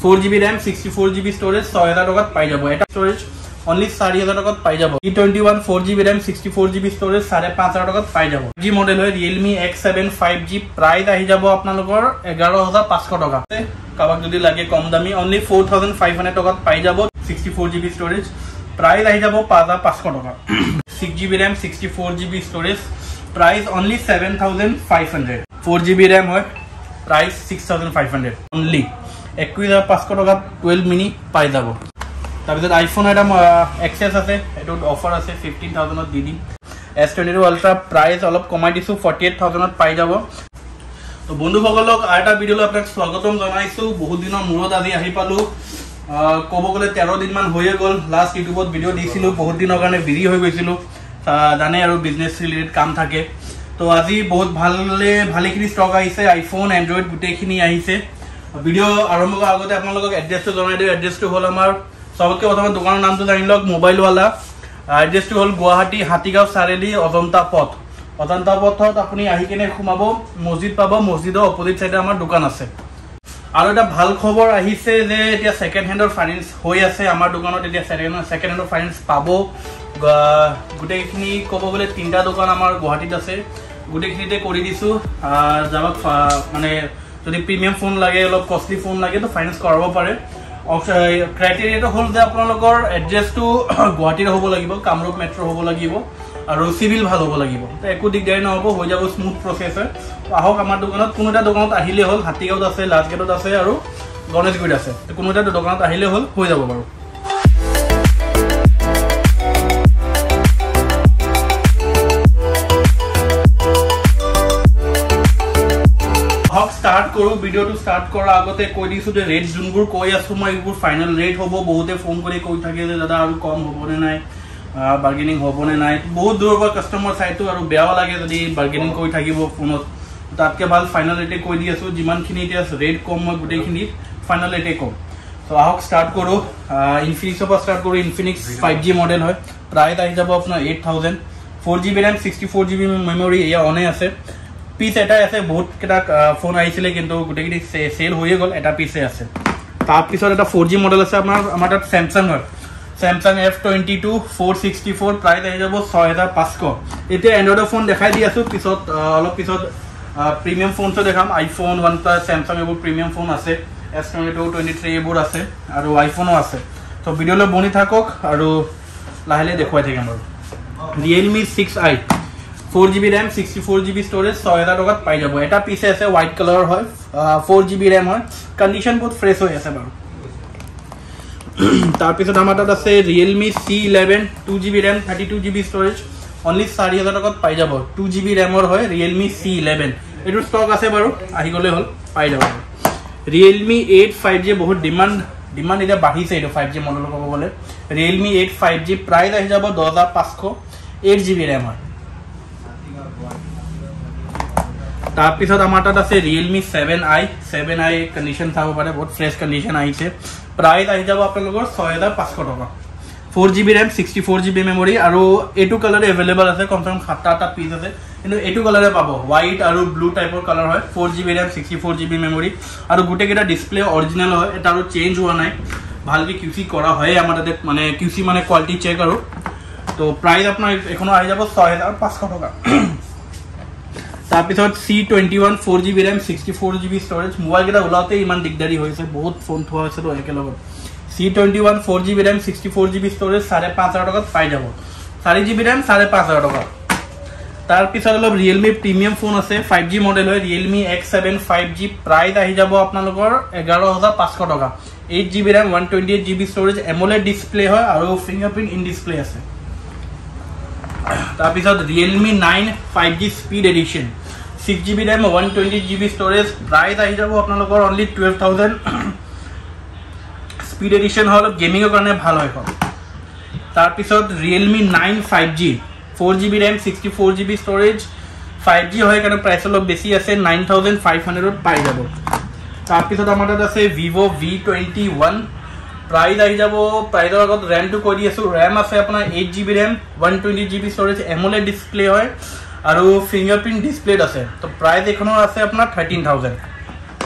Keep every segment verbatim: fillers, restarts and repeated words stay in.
Four G B RAM sixty four G B storage छह হাজার টাকাত পাই যাব। এটা স্টোরেজ অনলি চাৰি হাজাৰ টাকাত পাই যাব। ই twenty one four G B RAM sixty four G B storage চাৰে পাঁচ হাজাৰ টাকাত পাই যাব। জি মডেল হয় Realme X seven five G, price আহি যাব আপোনালোকৰ এঘাৰ হাজাৰ পাঁচশ টকা। কাবাক যদি লাগে কম দামী only four thousand five hundred টাকাত পাই যাব। Sixty four G B storage price আহি যাব পাঁচ হাজাৰ পাঁচশ টাকা। Six G B RAM sixty four G B storage price only seven thousand five hundred. Four G B RAM হয় price six thousand five hundred only একৈশ হাজাৰ পাঁচশ টকাত টুৱেল্ভ মিনি পাই যাব। তাৰপিছত আইফোন এটা এক্সেছ আছে, এইটোত অফাৰ আছে ফিফটিন থাউজেণ্ডত দি দিম। S twenty two ultra price অলপ কমাই দিছোঁ, ফৰ্টি এইট থাউজেণ্ডত পাই যাব। তো বন্ধুসকলক আৰু এটা ভিডিঅ'লৈ আপোনাক স্বাগতম জনাইছোঁ। বহুত দিনৰ মূৰত আজি আহি পালোঁ। ক'ব গ'লে তেৰ দিনমান হৈয়ে গ'ল লাষ্ট ইউটিউবত ভিডিঅ' দিছিলোঁ। বহুত দিনৰ কাৰণে বিজি হৈ গৈছিলোঁ, জানে আৰু বিজনেছ ৰিলেটেড কাম থাকে। তো আজি বহুত ভালে ভালেখিনি ষ্টক আহিছে, আইফোন এণ্ড্ৰইড গোটেইখিনি আহিছে। ভিডিঅ' আৰম্ভ কৰাৰ আগতে আপোনালোকক এড্ৰেছটো জনাই দিওঁ। এড্ৰেছটো হ'ল আমাৰ চবতকৈ প্ৰথমে দোকানৰ নামটো জানি লওক, মোবাইলৱালা। এড্ৰেছটো হ'ল গুৱাহাটী হাতীগাঁও চাৰিআলি অজন্তা পথ। অজন্তা পথত আপুনি আহি কিনে সোমাব, মছজিদ পাব, মছজিদৰ অপজিট চাইডে আমাৰ দোকান আছে। আৰু এটা ভাল খবৰ আহিছে যে এতিয়া ছেকেণ্ড হেণ্ডৰ ফাইনেন্স হৈ আছে আমাৰ দোকানত। এতিয়া ছেকেণ্ড হেণ্ডৰ ফাইনেন্স পাব। গোটেইখিনি ক'ব গ'লে তিনিটা দোকান আমাৰ গুৱাহাটীত আছে, গোটেইখিনিতে কৰি দিছোঁ। যাওক মানে যদি প্ৰিমিয়াম ফোন লাগে, অলপ কষ্টলি ফোন লাগে তো ফাইনেন্স কৰাব পাৰে। ক্ৰাইটেৰিয়াটো হ'ল যে আপোনালোকৰ এড্ৰেছটো গুৱাহাটীৰ হ'ব লাগিব, কামৰূপ মেট্ৰ' হ'ব লাগিব আৰু চিভিল ভাল হ'ব লাগিব। একো দিগদাৰী নহ'ব, হৈ যাব স্মুথ প্ৰচেছ হয়। আহক আমাৰ দোকানত, কোনো এটা দোকানত আহিলে হ'ল। হাতীগাঁৱত আছে, লাষ্টগেটত আছে আৰু গণেশগুৰিত আছে। কোনো এটা দোকানত আহিলে হ'ল, হৈ যাব বাৰু। আহক ষ্টাৰ্ট কৰোঁ। ভিডিঅ'টো ষ্টাৰ্ট কৰাৰ আগতে কৈ দিছোঁ যে ৰেট যোনবোৰ কৈ আছোঁ মই এইবোৰ ফাইনেল ৰেট হ'ব। বহুতে ফোন কৰি কৈ থাকে যে দাদা আৰু কম হ'বনে নাই, বাৰ্গেনিং হ'বনে নাই। বহুত দূৰৰ পৰা কাষ্টমাৰ চাইটো আৰু বেয়াও লাগে যদি বাৰ্গেনিং কৰি থাকিব ফোনত। তাতকৈ ভাল ফাইনেল ৰেটে কৈ দি আছোঁ। যিমানখিনি এতিয়া ৰেট কম মই গোটেইখিনি ফাইনেল ৰেটে কম। তো আহক ষ্টাৰ্ট কৰোঁ। ইনফিনিক্সৰ পৰা ষ্টাৰ্ট কৰোঁ। ইনফিনিক্স ফাইভ জি মডেল হয়, প্ৰাইচ আহি যাব আপোনাৰ eight thousand. Four G B RAM sixty four G B memory এয়া অনে আছে। পিচ এটাই আছে, বহুতকেইটা ফোন আহিছিলে কিন্তু গোটেইখিনি চেল হৈয়ে গ'ল, এটা পিচে আছে। তাৰপিছত এটা ফ'ৰ জি মডেল আছে আপোনাৰ আমাৰ তাত চেমচাং হয়, Samsung F twenty two four sixty four price আহি যাব ছয় হাজাৰ পাঁচশ। এতিয়া এণ্ড্ৰইডৰ ফোন দেখাই দি আছোঁ, পিছত অলপ পিছত প্ৰিমিয়াম ফোনছো দেখাম। আইফোন, ওৱান প্লাছ, চেমচাং এইবোৰ প্ৰিমিয়াম ফোন আছে। S twenty two twenty three এইবোৰ আছে আৰু আইফোনো আছে। তো ভিডিঅ'লৈ বনি থাকক আৰু লাহে লাহে দেখুৱাই থাকিম বাৰু। Realme six I, four G B RAM sixty four G B storage ছয় হাজাৰ টকাত পাই যাব। এটা পিছে আছে, হোৱাইট কালাৰৰ হয়, ফ'ৰ জি বি ৰেম হয়, কণ্ডিশ্যন বহুত ফ্ৰেছ হৈ আছে বাৰু। তাৰপিছত আমাৰ তাত আছে Realme C eleven, two G B RAM thirty two G B storage only চাৰি হাজাৰ টকাত পাই যাব। টু জি বি ৰেমৰ হয় ৰিয়েলমি চি ইলেভেন। এইটো ষ্টক আছে বাৰু, আহি গ'লে হ'ল, পাই যাব। ৰিয়েলমি এইট ফাইভ জি, বহুত ডিমাণ্ড ডিমাণ্ড এতিয়া বাঢ়িছে এইটো ফাইভ জি মডেল ক'ব গ'লে। Realme eight five G price আহি যাব দহ হাজাৰ পাঁচশ, এইট জি বি ৰেম হয়। তাৰপিছত আমাৰ তাত আছে Realme seven I, seven I condition চাব পাৰে, বহুত ফ্ৰেছ কণ্ডিশ্যন আহিছে। প্ৰাইচ আহি যাব আপোনালোকৰ ছয় হাজাৰ পাঁচশ টকা। Four G B RAM sixty four G B memory আৰু এইটো কালাৰে এভেইলেবল আছে, কমচে কম সাতটা আঠটা পিচ আছে, কিন্তু এইটো কালাৰে পাব। হোৱাইট আৰু ব্লু টাইপৰ কালাৰ হয়। Four G B RAM sixty four G B memory আৰু গোটেইকেইটা ডিছপ্লে অৰিজিনেল হয়, এটা আৰু চেঞ্জ হোৱা নাই, ভালকৈ কিউ চি কৰা হয় আমাৰ তাতে, মানে কিউ চি মানে কোৱালিটি চেক আৰু। তো প্ৰাইচ আপোনাৰ এইখনো আহি যাব ছয় হাজাৰ পাঁচশ টকা। তাৰপিছত C twenty one four G B RAM sixty four G B storage. মোবাইলকেইটা ওলাওঁতে ইমান দিগদাৰী হৈছে, বহুত ফোন থোৱা হৈছেতো একেলগত। C twenty one four G B RAM sixty four G B storage চাৰে পাঁচ হাজাৰ টকাত পাই যাব। চাৰি জি বি ৰেম চাৰে পাঁচ হাজাৰ টকা। তাৰপিছত অলপ ৰিয়েলমি প্ৰিমিয়াম ফোন আছে, ফাইভ জি মডেল হয়, Realme X seven five G price আহি যাব আপোনালোকৰ এঘাৰ হাজাৰ পাঁচশ টকা। Eight G B RAM one twenty eight G B storage, AMOLED display হয় আৰু ফিংগাৰপ্ৰিণ্ট ইন ডিছপ্লে আছে। তাৰপিছত Realme nine five G speed edition, six G B RAM one twenty G B storage, price আহি যাব আপোনালোকৰ only twelve thousand. Speed edition হয়, অলপ গেমিঙৰ কাৰণে ভাল হয় এখন। তাৰপিছত Realme nine five G, four G B RAM sixty four G B storage, five G হয় কাৰণে প্ৰাইচ অলপ বেছি আছে, নাইন থাউজেণ্ড ফাইভ হাণ্ড্ৰেডত পাই যাব। তাৰপিছত আমাৰ তাত আছে Vivo' V twenty one, price আহি যাব, প্ৰাইচৰ আগত ৰেমটো কৈ দি আছোঁ। ৰেম আছে আপোনাৰ eight G B RAM one twenty G B storage, AMOLED display হয় আৰু ফিংগাৰপ্ৰিণ্ট ডিছপ্লেত আছে। তো প্ৰাইচ এইখনৰ আছে আপোনাৰ থাৰ্টিন থাউজেণ্ড।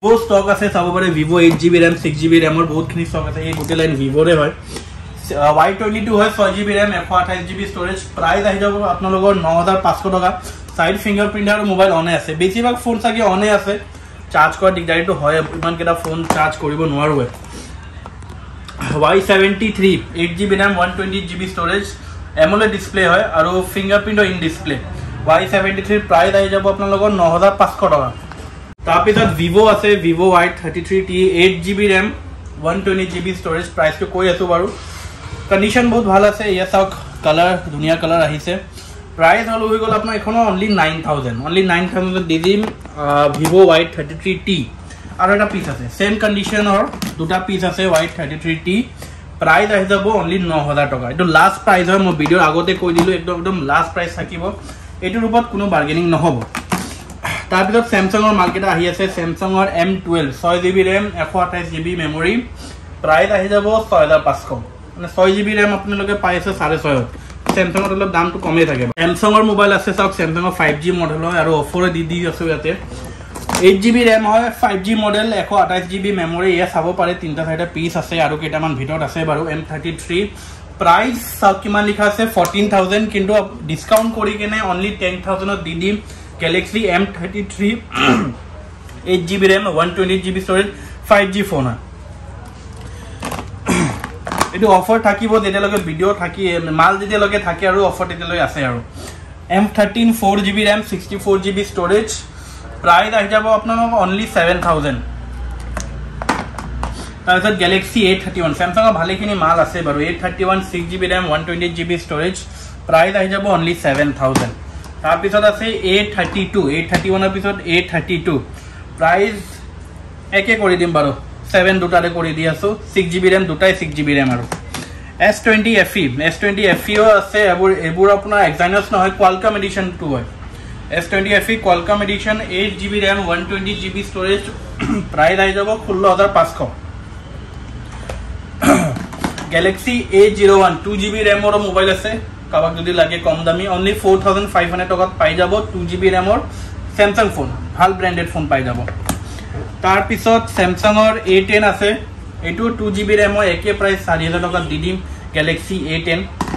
বহুত ষ্টক আছে চাব পাৰে Vivo eight GB RAM six GB ৰেমৰ বহুতখিনি ষ্টক আছে এই গোটেই লাইন ভিভোৰে হয় ওয়াই টুৱেণ্টি টু হয় ছয় জিবি ৰেম এশ আঠাইছ জিবি ষ্ট'ৰেজ প্ৰাইচ আহি যাব আপোনালোকৰ ন হাজাৰ পাঁচশ টকা সাইড ফিংগাৰপ্ৰিণ্ট আৰু মোবাইল অনে আছে বেছিভাগ ফোন চাগে অনে আছে চাৰ্জ কৰা দিগদাৰীটো হয় ইমানকেইটা ফোন চাৰ্জ কৰিব নোৱাৰোৱে Y seventy three eight GB RAM one twenty GB storage AMOLED display হয় আৰু ফিংগাৰপ্ৰিণ্টৰ ইন ডিছপ্লে ওয়াই ছেভেণ্টি থ্ৰীৰ প্ৰাইচ আহি যাব আপোনালোকৰ ন হাজাৰ পাঁচশ টকা তাৰপিছত ভিভো আছে Vivo Y thirty three T eight GB RAM one twenty GB storage প্ৰাইচটো কৈ আছোঁ বাৰু কণ্ডিশ্যন বহুত ভাল আছে ইয়া চাওক কালাৰ ধুনীয়া কালাৰ আহিছে প্ৰাইচ হ'ল হৈ গ'ল আপোনাৰ এখনৰ only nine thousand only nine থাউজেণ্ডত দি দিম Vivo Y thirty three T আৰু এটা পিচ আছে ছেম কণ্ডিশ্যনৰ দুটা পিচ আছে Y thirty three T price আহি যাব অনলি ন হাজাৰ টকা এইটো লাষ্ট প্ৰাইচ হয় মই ভিডিঅ'ৰ আগতে কৈ দিলোঁ একদম একদম লাষ্ট প্ৰাইচ থাকিব এইটোৰ ওপৰত কোনো বাৰ্গেনিং নহ'ব তাৰপিছত চেমচাঙৰ মালকেইটা আহি আছে চেমচাঙৰ এম টুৱেল্ভ ছয় জিবি ৰেম এশ আঠাইছ জিবি মেমৰি প্ৰাইচ আহি যাব ছয় হাজাৰ পাঁচশ মানে ছয় জিবি ৰেম আপোনালোকে পাই আছে চাৰে ছয়ত চেমচাঙত অলপ দামটো কমেই থাকে চেমচাঙৰ মোবাইল আছে চাওক চেমচাঙৰ ফাইভ জি মডেল হয় আৰু অফাৰে দি দি আছোঁ ইয়াতে এইট জিবি ৰেম হয় ফাইভ জি মডেল এশ আঠাইছ জিবি মেমৰি এয়া চাব পাৰে তিনিটা চাৰিটা পিচ আছে আৰু কেইটামান ভিতৰত আছে বাৰু এম থাৰ্টি থ্ৰী প্ৰাইচ চাওক কিমান লিখা আছে ফৰ্টিন থাউজেণ্ড কিন্তু ডিছকাউণ্ট কৰি কেনে অনলি টেন থাউজেণ্ডত দি দিম Galaxy M thirty three eight GB RAM one twenty GB storage five G phone হয় এইটো অফাৰ থাকিব যেতিয়ালৈকে ভিডিঅ' থাকি মাল যেতিয়ালৈকে থাকে আৰু অফাৰ তেতিয়ালৈকে আছে আৰু M thirteen four GB RAM sixty four GB storage price আহি যাব আপোনালোকৰ অনলি ছেভেন থাউজেণ্ড তাৰপিছত গেলেক্সি এইট থাৰ্টি ওৱান চেমচাঙৰ ভালেখিনি মাল আছে বাৰু eight thirty one six GB RAM one twenty GB storage price আহি যাব অনলি ছেভেন থাউজেণ্ড তাৰপিছত আছে eight thirty two eight thirty ওৱানৰ পিছত এইট থাৰ্টি টু প্ৰাইচ একে কৰি দিম বাৰু ছেভেন দুটাৰে কৰি দি আছোঁ ছিক্স জিবি ৰেম দুটাই ছিক্স জিবি ৰেম আৰু S twenty F E S twenty F ইও আছে এইবোৰ এইবোৰ আপোনাৰ এক্সাইনছ নহয় কোৱালকম এডিশ্যন টু হয় S twenty F E Qualcomm edition eight GB RAM one twenty GB storage price আহি যাব ষোল্ল হাজাৰ পাঁচশ Galaxy A zero' one two GB ৰেমৰো মোবাইল আছে কাৰোবাক যদি লাগে কম দামী only four thousand five hundred টকাত পাই যাব টু জিবি ৰেমৰ চেমচাং ফোন ভাল ব্ৰেণ্ডেড ফোন পাই যাব তাৰপিছত চেমচাঙৰ এ টেন আছে এইটো টু জিবি ৰেমৰ একে প্ৰাইচ চাৰি হাজাৰ টকাত দি দিম গেলেক্সি এ টেন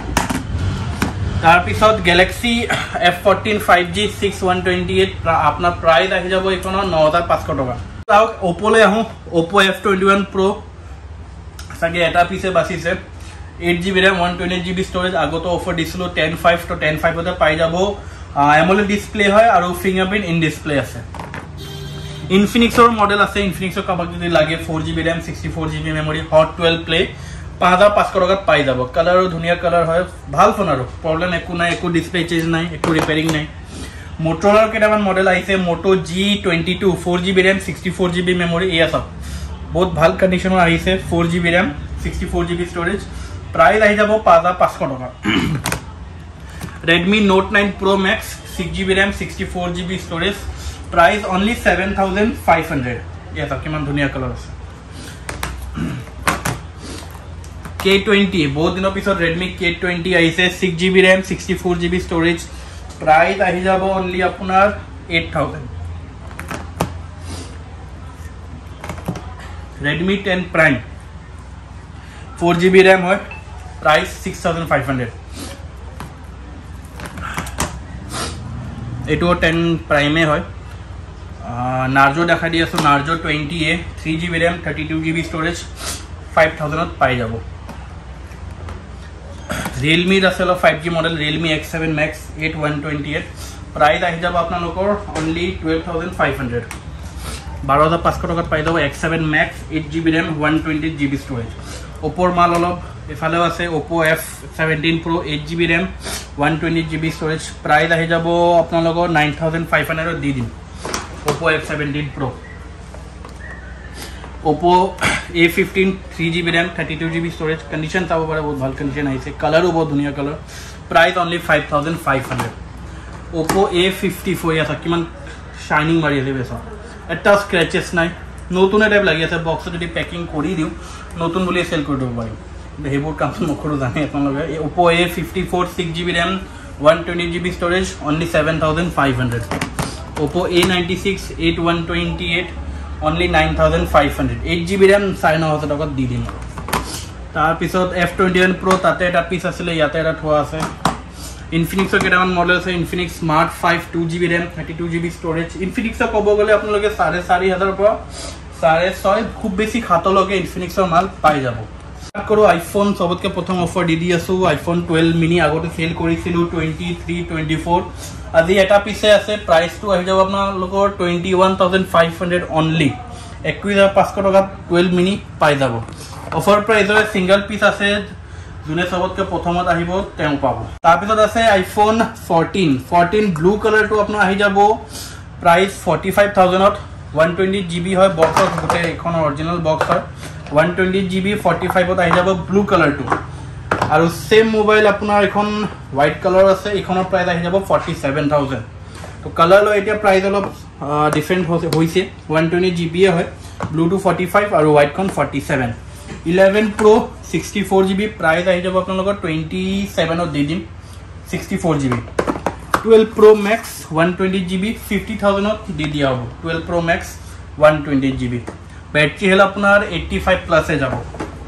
তাৰপিছত Galaxy F fourteen five G six one twenty eight আপোনাৰ প্ৰাইচ আহি যাব এইখনৰ ন হাজাৰ পাঁচশ টকা চাওক অ'প'লৈ আহোঁ Oppo' F twenty one Pro' চাগে এটা পিছে বাচিছে eight GB RAM one twenty GB storage আগতো অফাৰ দিছিলোঁ টেন ফাইভ তো টেন ফাইভতে পাই যাব এমোলেড ডিছপ্লে হয় আৰু ফিংগাৰপ্ৰিণ্ট ইন ডিছপ্লে আছে ইনফিনিক্সৰ মডেল আছে ইনফিনিক্সৰ কাৰোবাক যদি লাগে four GB RAM sixty four GB memory Hot twelve Play পাঁচ হাজাৰ পাঁচশ টকাত পাই যাব কালাৰো ধুনীয়া কালাৰ হয় ভাল ফোন আৰু প্ৰব্লেম একো নাই একো ডিছপ্লে চেঞ্জ নাই একো ৰিপেয়াৰিং নাই মটৰৰ কেইটামান মডেল আহিছে Moto G twenty two four GB RAM sixty four GB memory এয়া চব বহুত ভাল কণ্ডিশ্যনৰ আহিছে four GB RAM sixty four GB storage price আহি যাব পাঁচ হাজাৰ পাঁচশ টকা Redmi Note nine Pro' Max six GB RAM sixty four GB storage price only seven thousand five hundred এয়া চাওক কিমান ধুনীয়া কালাৰ আছে কে টুৱেণ্টি বহুত দিনৰ পিছত ৰেডমি কে টুৱেণ্টি আহিছে six GB RAM sixty four GB storage price আহি যাব অনলি আপোনাৰ eight thousand Redmi ten Prime four GB RAM হয় price six thousand five hundred এইটো টেন প্ৰাইমে হয় নাৰ্জো দেখাই দি আছোঁ Narzo twenty A three GB RAM thirty two GB storage five থাউজেণ্ডত পাই যাব ৰিয়েলমিৰ আছে অলপ five G model Realme X seven Max eight one twenty eight price আহি যাব আপোনালোকৰ only twelve thousand five hundred বাৰ হাজাৰ পাঁচশ টকাত পাই যাব X seven Max eight GB RAM one twenty GB storage অ'প'ৰ মাল অলপ এফালেও আছে Oppo' F seventeen Pro' eight GB RAM one twenty GB storage price আহি যাব আপোনালোকৰ নাইন থাউজেণ্ড ফাইভ হাণ্ড্ৰেডত দি দিম Oppo' F seventeen Pro' Oppo' A fifteen three GB RAM thirty two GB storage condition চাব পাৰে বহুত ভাল কণ্ডিশ্যন আহিছে কালাৰো বহুত ধুনীয়া colour price only five thousand five hundred Oppo' A fifty four আছে কিমান শ্বাইনিং মাৰি আছে বেছ এটা স্ক্ৰেচেছ নাই নতুন টাইপ লাগি আছে বক্সত যদি পেকিং কৰি দিওঁ নতুন বুলি চেল কৰি দিব পাৰিম সেইবোৰ কামটো নকৰোঁ জানে আপোনালোকে Oppo' A fifty four six GB RAM one twenty GB storage only seven thousand five hundred Oppo' A ninety six eight one twenty eight only nine thousand five hundred eight G B RAM চাৰে ন হাজাৰ টকাত দি দিম। তাৰপিছত F twenty one প্ৰ' তাতে এটা piece আছিলে, ইয়াতে এটা থোৱা আছে। ইনফিনিক্সৰ কেইটামান মডেল আছে, Infinix Smart five two G B RAM thirty two G B storage. ইনফিনিক্সৰ ক'ব গ'লে আপোনালোকে চাৰে চাৰি হাজাৰৰ পৰা চাৰে ছয় খুব বেছি সাতলৈকে ইনফিনিক্সৰ মাল পাই যাব। ষ্টাৰ্ট কৰোঁ আইফোন, চবতকৈ প্ৰথম অফাৰ দি দি আছোঁ আইফোন টুৱেল্ভ মিনি। আগতে চেল কৰিছিলোঁ টুৱেণ্টি থ্ৰী টুৱেণ্টি ফ'ৰ, আজি এটা পিছে আছে। প্ৰাইচটো আহি যাব আপোনালোকৰ twenty one thousand five hundred only. একৈছ হাজাৰ পাঁচশ টকাত টুৱেল্ভ মিনি পাই যাব। অফাৰ প্ৰাইচৰ ছিংগল পিচ আছে, যোনে চবতকৈ প্ৰথমত আহিব তেওঁ পাব। তাৰপিছত আছে আইফোন ফৰ্টিন ফৰ্টিন ব্লু কালাৰটো আপোনাৰ আহি যাব প্ৰাইচ ফৰ্টি ফাইভ থাউজেণ্ডত। ওৱান টুৱেণ্টি জি বি হয় বক্সত, গোটেই এইখন অৰিজিনেল বক্স হয়। One twenty G B forty ফাইভত আহি যাব ব্লু কালাৰটো। আৰু ছেম মোবাইল আপোনাৰ এখন হোৱাইট কালাৰ আছে, এইখনৰ প্ৰাইচ আহি যাব ফৰ্টি ছেভেন থাউজেণ্ড। তো কালাৰ লৈ এতিয়া প্ৰাইচ অলপ ডিফাৰেণ্ট হৈছে। ওৱান টুৱেণ্টি জি বিয়ে হয়, ব্লুটো ফৰ্টি ফাইভ আৰু হোৱাইটখন forty seven. Eleven Pro' sixty four G B price আহি যাব আপোনালোকৰ টুৱেণ্টি ছেভেনত দি দিম, sixty four G B. Twelve Pro' Max one twenty G B fifty থাউজেণ্ডত দি দিয়া হ'ব। Twelve Pro' Max one twenty G B. Battery health আপোনাৰ এইট্টি ফাইভ প্লাছে যাব।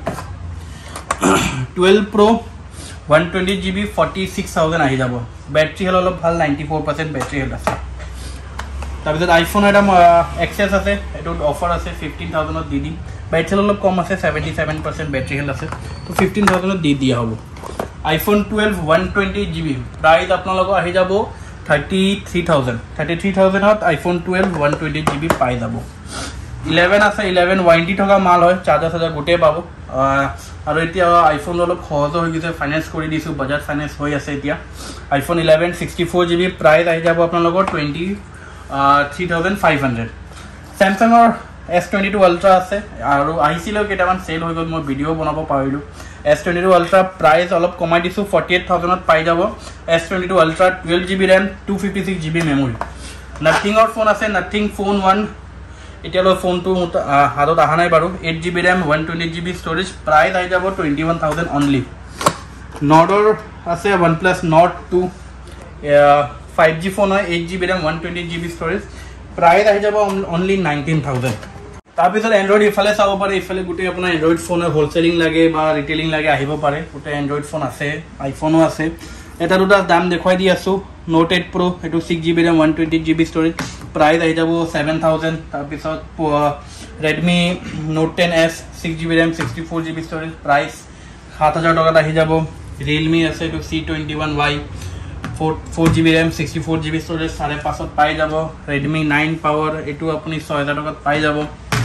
Twelve Pro' one twenty G B forty six thousand আহি যাব। Battery health অলপ ভাল, ninety four percent battery health আছে। তাৰপিছত আইফোন এটা এক্সেছ আছে, এইটোত অফাৰ আছে ফিফটিন থাউজেণ্ডত দি দিম। বেটাৰী হেল অলপ কম আছে, seventy seven percent battery health আছে, তো ফিফটিন থাউজেণ্ডত দি দিয়া হ'ব। IPhone twelve one twenty G B price আপোনালোকৰ আহি যাব thirty three thousand. Thirty three থাউজেণ্ডত iPhone twelve one twenty G B পাই যাব। ইলেভেন আছে, ইলেভেন ৱাৰেণ্টি থকা মাল হয়, চাৰ্জাৰ চাৰ্জাৰ গোটেই পাব। আৰু এতিয়া আইফোন অলপ সহজো হৈ গৈছে, ফাইনেন্স কৰি দিছোঁ, বাজাজ ফাইনেন্স হৈ আছে এতিয়া। IPhone eleven sixty four G B price আহি যাব আপোনালোকৰ twenty three thousand five hundred. চেমচাঙৰ এছ টুৱেণ্টি টু আল্ট্ৰা আছে, আৰু আহিছিলেও কেইটামান চেল হৈ গ'ল, মই ভিডিঅ' বনাব পাৰিলোঁ। S twenty two ultra price অলপ কমাই দিছোঁ, ফৰ্টি এইট থাউজেণ্ডত পাই যাব। S twenty two Ultra twelve G B RAM, two fifty six G B memory. নাথিঙৰ ফোন আছে, নাথিং ফোন ওৱান, এতিয়ালৈ ফোনটো হাতত অহা নাই বাৰু। Eight G B RAM one twenty G B storage, price আহি যাব টুৱেণ্টি ওৱান থাউজেণ্ড অনলি। নৰ্ডৰ আছে OnePlus Nord two, five G phone হয়, eight G B RAM one twenty G B storage, price আহি যাব only nineteen thousand. তাৰপিছত Android ইফালে চাব পাৰে, ইফালে গোটেই আপোনাৰ এণ্ড্ৰইড ফোন হ'লচেলিং লাগে বা ৰিটেইলিং লাগে আহিব পাৰে, গোটেই এণ্ড্ৰইড ফোন আছে, আইফোনো আছে। এটা দুটা দাম দেখুৱাই দি আছোঁ। নোট এইট প্ৰ' এইটো six G B RAM one twenty G B storage, price আহি যাব ছেভেন থাউজেণ্ড। তাৰপিছত Redmi Note ten S six G B RAM sixty four G B storage, price সাত হাজাৰ টকাত আহি যাব। ৰিয়েলমি আছে এইটো C twenty one Y four four G B RAM sixty four G B storage, চাৰে পাঁচত পাই যাব। ৰেডমি নাইন পাৱাৰ এইটো আপুনি ছয় হাজাৰ টকাত পাই যাব।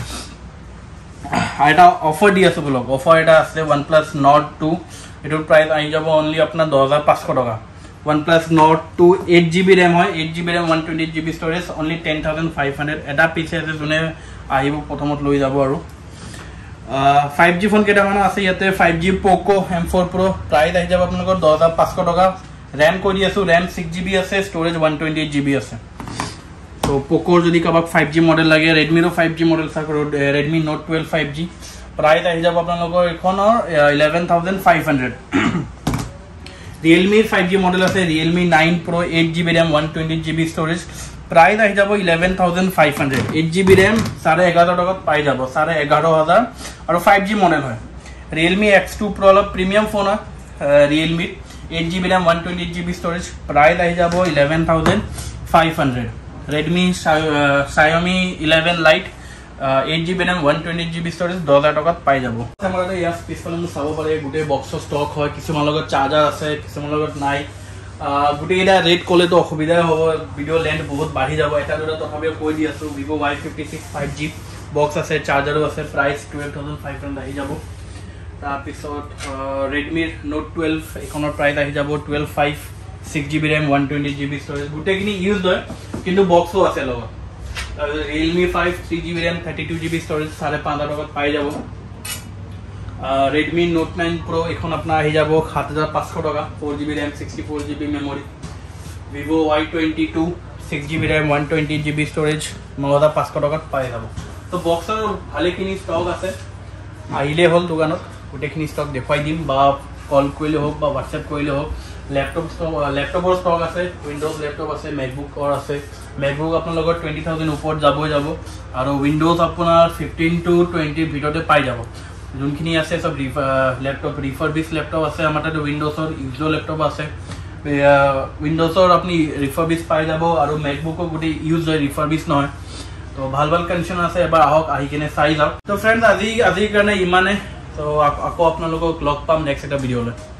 এটা অফাৰ দি আছোঁ বোলক, অফাৰ এটা আছে ওৱান প্লাছ নৰ্ড টু, এইটোৰ প্ৰাইচ আহি যাব অনলি আপোনাৰ দহ হাজাৰ পাঁচশ টকা। OnePlus Nord two eight G B RAM হয়, eight G B RAM one twenty G B storage, only ten thousand five hundred. এটা পিছে আছে, যোনে আহিব প্ৰথমত লৈ যাব। আৰু ফাইভ জি ফোন কেইটামানো আছে ইয়াতে, five G Poco' M four Pro', price আহি যাব আপোনালোকৰ দহ হাজাৰ পাঁচশ টকা। ৰেম কৈ দি আছোঁ, ৰেম ছিক্স জি বি আছে, storage one twenty eight G B আছে। তো প'ক'ৰ যদি কাৰোবাক ফাইভ জি মডেল লাগে, ৰেডমিৰো ফাইভ জি মডেল চাওক, Redmi Note twelve five G, price আহি যাব আপোনালোকৰ এইখনৰ ইলেভেন থাউজেণ্ড ফাইভ হাণ্ড্ৰেড। ৰিয়েলমিৰ ফাইভ জি মডেল আছে, Realme nine Pro' eight G B RAM one twenty G B storage, price আহি যাব eleven thousand five hundred. Eight G B RAM চাৰে এঘাৰ টকাত পাই যাব, চাৰে এঘাৰ হাজাৰ, আৰু ফাইভ জি মডেল হয়। ৰিয়েলমি এক্স টু প্ৰ' অলপ প্ৰিমিয়াম ফোন হয় ৰিয়েলমিৰ, eight G B RAM one twenty G B storage, price আহি যাব eleven thousand five hundred. Redmi Xiaomi eleven Lite eight G B RAM one twenty G B storage, দহ হাজাৰ টকাত পাই যাব। ইয়াৰ পিছফালে মোক চাব পাৰে, গোটেই বক্সৰ ষ্টক হয়, কিছুমান লগত চাৰ্জাৰ আছে, কিছুমান লগত নাই। গোটেইকেইটা ৰেট ক'লেতো অসুবিধাই হ'ব, ভিডিঅ' লেন্থ বহুত বাঢ়ি যাব। এটা দুটা তথাপিও কৈ দি আছোঁ, Vivo' Y fifty six five G box আছে, চাৰ্জাৰো আছে, price twelve thousand five hundred আহি যাব। তাৰপিছত ৰেডমিৰ নোট টুৱেল্ভ, এইখনৰ প্ৰাইচ আহি যাব twelve five, six G B RAM one twenty G B storage, গোটেইখিনি ইউজ হয় কিন্তু বক্সো আছে লগত। তাৰপিছত Realme five three G B RAM thirty two G B storage, চাৰে পাঁচ হাজাৰ টকাত পাই যাব। ৰেডমি নোট নাইন প্ৰ' এইখন আপোনাৰ আহি যাব সাত হাজাৰ পাঁচশ টকা, four G B RAM sixty four G B memory. Vivo' Y twenty two six G B RAM one twenty G B storage, ন হাজাৰ পাঁচশ টকাত পাই যাব। তো বক্সৰ ভালেখিনি ষ্টক আছে, আহিলেই হ'ল দোকানত, গোটেইখিনি ষ্টক দেখুৱাই দিম, বা কল কৰিলে হওক বা হোৱাটছএপ কৰিলে হওক, ল্যাপটপ ল্যাপটপৰ ষ্টক আছে, উইন্ডোজ ল্যাপটপ আছে, মেকবুকৰ আছে। মেকবুক আপোনালোকৰ টুৱেণ্টি থাউজেণ্ড ওপৰত যাবই যাব আৰু উইন্ডোজ আপোনাৰ ফিফটিন টু টুৱেণ্টিৰ ভিতৰতে পাই যাব। যোনখিনি আছে চব ল্যাপটপ ৰিফাৰবিছ ল্যাপটপ আছে, আমাৰ তাতে উইন্ডোজৰ ইউজৰ ল্যাপটপ আছে। উইন্ডোজৰ আপুনি ৰিফাৰবিছ পাই যাব আৰু মেকবুকৰ গোটেই ইউজ হয়, ৰিফাৰবিছ নহয়। তো ভাল ভাল কণ্ডিশ্যন আছে, এবাৰ আহক, আহি কিনে চাই যাওক। তো ফ্ৰেণ্ডছ আজি আজিৰ কাৰণে ইমানে। তো আকৌ আপোনালোকক লগ পাম নেক্সট এটা ভিডিঅ'লৈ।